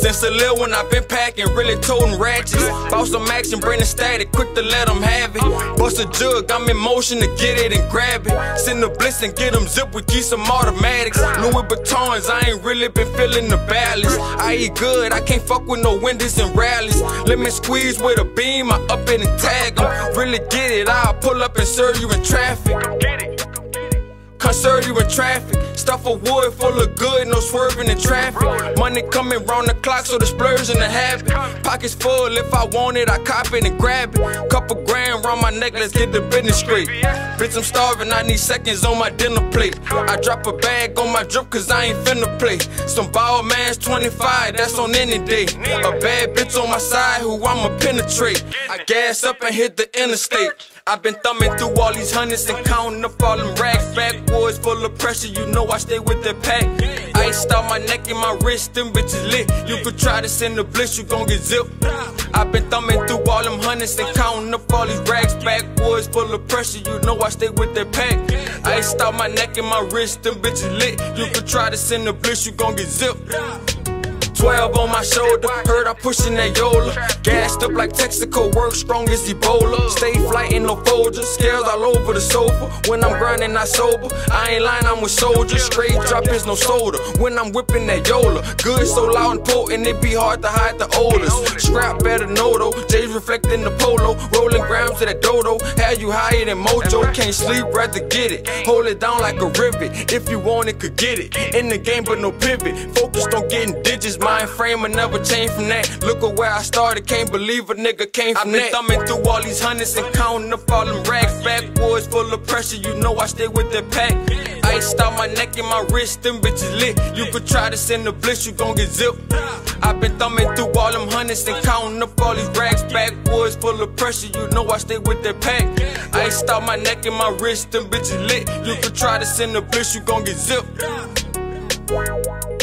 Since a little one I've been packing, really toting ratchets. Bought some action, bring the static, quick to let them have it. Bust a jug, I'm in motion to get it and grab it. Send the bliss and get them zip, we keep some automatics. Louis Vuittons, I ain't really been feeling the balance. I eat good, I can't fuck with no Wendy's and rallies. Lemon squeeze with a beam, I up it and tag them. Really get it, I'll pull up and serve you in traffic. Serve you in traffic. Stuff of wood full of good, no swerving in traffic. Money coming round the clock, so the splurge in the habit. Pockets full, if I want it, I cop it and grab it. Couple grand round my neck, let's get the business straight. Bitch, I'm starving, I need seconds on my dinner plate. I drop a bag on my drip, cause I ain't finna play. Some ball man's 25, that's on any day. A bad bitch on my side, who I'ma penetrate. I gas up and hit the interstate. I've been thumbing through all these hundreds and counting up all them racks. Backwoods full of pressure, you know I stay with that pack. Iced out my neck and my wrist, them bitches lit. You could try to send the bliss, you gon' get zipped. I've been thumbing through all them hundreds and counting up all these racks. Backwoods full of pressure, you know I stay with that pack. Iced out my neck and my wrist, them bitches lit. You could try to send the bliss, you gon' get zipped. 12 on my shoulder, heard I pushin' that Yola. Gassed up like Texaco, work strong as Ebola. Stay flightin', no Folgers, scales all over the sofa. When I'm grindin', not sober, I ain't lying, I'm with soldiers. Straight droppins, no soda, when I'm whippin' that Yola. Good, so loud and potent, it be hard to hide the odors. Scrap better know though, J's reflectin' the polo. Rollin' grams to that dodo, had you higher than Mojo. Can't sleep, rather get it, hold it down like a rivet. If you want it, could get it, in the game but no pivot. Focused on getting digits, mind frame will never change from that. Look at where I started, can't believe a nigga came from that. I've been thumbing through all these hundreds and counting up all them racks. Backwoods full of pressure, you know I stay with that pack. Iced out my neck and my wrist, them bitches lit. You could try to send the bliss, you gon' get zipped. I've been thumbing through all them hundreds and counting up all these racks. Backwoods full of pressure, you know I stay with that pack. Iced out my neck and my wrist, them bitches lit. You could try to send the bliss, you gon' get zipped.